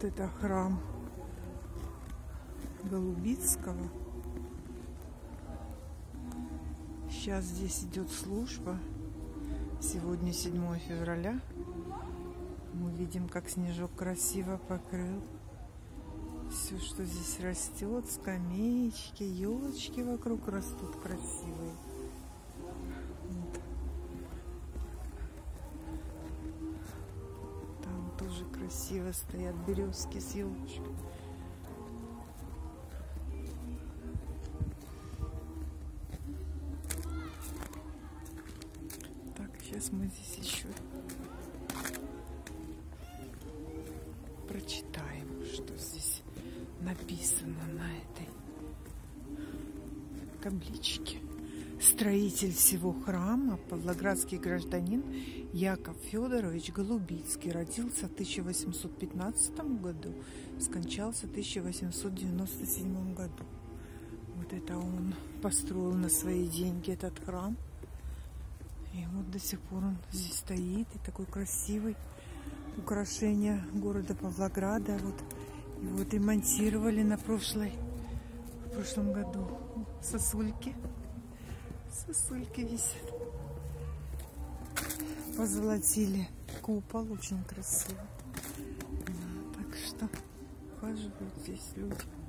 Вот это храм Голубицкого. Сейчас здесь идет служба. Сегодня 7 февраля. Мы видим, как снежок красиво покрыл все, что здесь растет. Скамеечки, елочки вокруг растут красивые. Вот. Там тоже красиво стоят березки с елочкой. Так, сейчас мы здесь еще прочитаем, что здесь написано на этой табличке. Строитель всего храма, павлоградский гражданин Яков Федорович Голубицкий, родился в 1815 году, скончался в 1897 году. Вот это он построил на свои деньги этот храм. И вот до сих пор он здесь стоит, и такой красивый. Украшение города Павлограда. Вот его ремонтировали в прошлом году. Сосульки висят. Позолотили купол, очень красиво. Так что ухаживают здесь люди.